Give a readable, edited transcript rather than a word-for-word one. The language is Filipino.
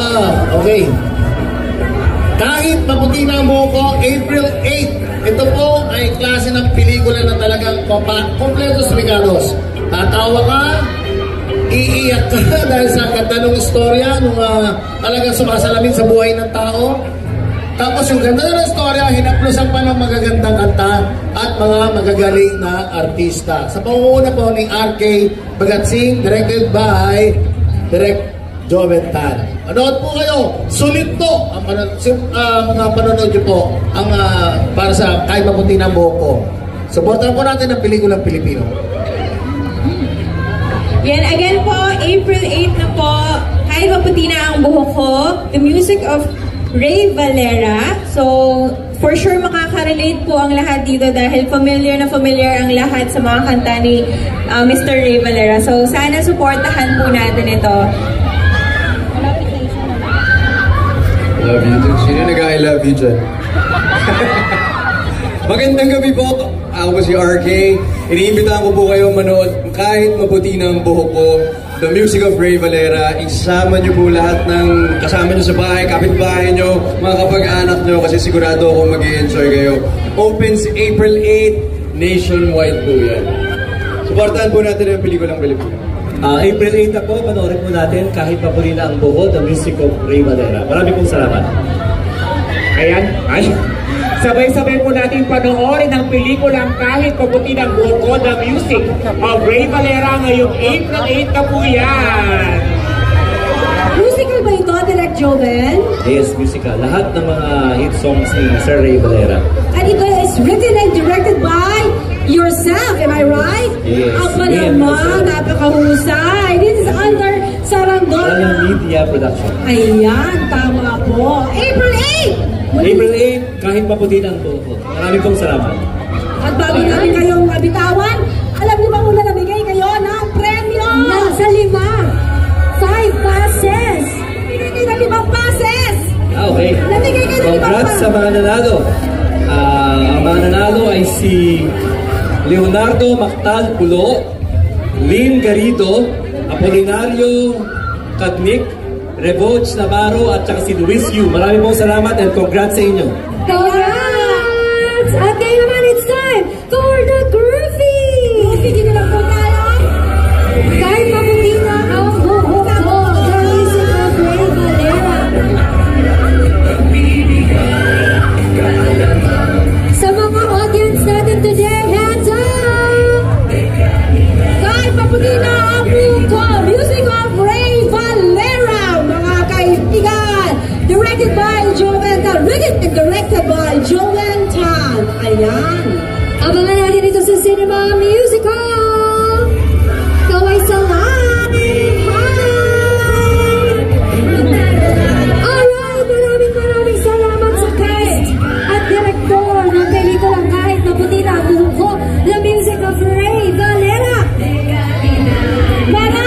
Okay. Kahit maputi na ang buhok ko, April 8. Ito po ay klase ng pelikula na talagang kompletos regalos. Tatawa ka, iiyak ka dahil sa ganda ng istorya nung talagang sumasalamin sa buhay ng tao. Tapos yung ganda ng istorya, hinaplosan pa ng magagandang kanta at mga magagaling na artista. Sa pangunguna po ni R.K. Bagatsing, directed by Direk Joven Tan. Manood po kayo. Sulit po ang mga panonood nyo po ang para sa Kahit Maputi na ang Buhok Ko. Supportan po natin ang pelikulang Pilipino. Yan, again po, April 8 na po, Kahit Maputi na ang Buhok Ko, the music of Ray Valera. So, for sure makaka-relate po ang lahat dito dahil familiar na familiar ang lahat sa mga kanta ni Mr. Ray Valera. So, sana supportahan po natin ito. Love you too. Sino nag-I love you dyan? Magandang gabi po. Ako si RK. Iniimbitahan ko po kayo manood Kahit Maputi na ang Buhok Ko, the music of Ray Valera. Isama niyo po lahat ng kasama niyo sa bahay, kapitbahay niyo, mga kapag-anak niyo kasi sigurado ako mag-i-enjoy kayo. Opens April 8, nationwide po yan. Supportahan po natin ang pelikulang Pilipino. April 8 na po, panoorin po natin Kahit Maputi na ang Buhok, the music of Ray Valera. Maraming pong salamat. Ayan, ay. Sabay-sabay po natin panoorin ang pelikulang Kahit Maputi na ang Buhok Ko, the music of Ray Valera ngayong April 8 na po yan. Musical ba ito, Direk Joven? Yes, musical. Lahat ng mga hit songs ni Sir Ray Valera. At ito is written and directed by yourself, am I right? Yes. Apa naman, napakahusay. This is under Sarandon Media Production. Ayan, tama po. April 8! April 8, Kahit Maputi na ang Buhok Ko. Maraming pong salamat. At bago namin kayong mabitawan, alam niyo ba kung nabigay kayo ng premyo? Nasa 5 passes. Nabigay na 5 passes. Okay. Nabigay kayo ng 5 passes. Congrats sa mga nanalo. Ang mga nanalo ay si Leonardo Mactal Pulo, Lynn Garito, Apolinario Cadnic, Revoch Navarro at saka si Luis Yu. Maraming pong salamat and congrats sa inyo. Congrats! At ngayon naman, it's time for the Groovy! Groovy, di na lang po tayo. Kahit mabuti na ang buhok ko, the music of Ray Valera. Sa mga audience natin today, hands up! Kahit mabuti na ang buhok ko, music of Ray Valera, mga kaibigan. Directed by Joven Tan. Written and directed by Joven Tan. Ayan. Abangan natin ito sa Cinema Musical. Kaway sa live. Hi! Alright, maraming salamat sa cast at direktor ng pelikulang Kahit Maputi na ang Buhok Ko, the music of Ray Valera.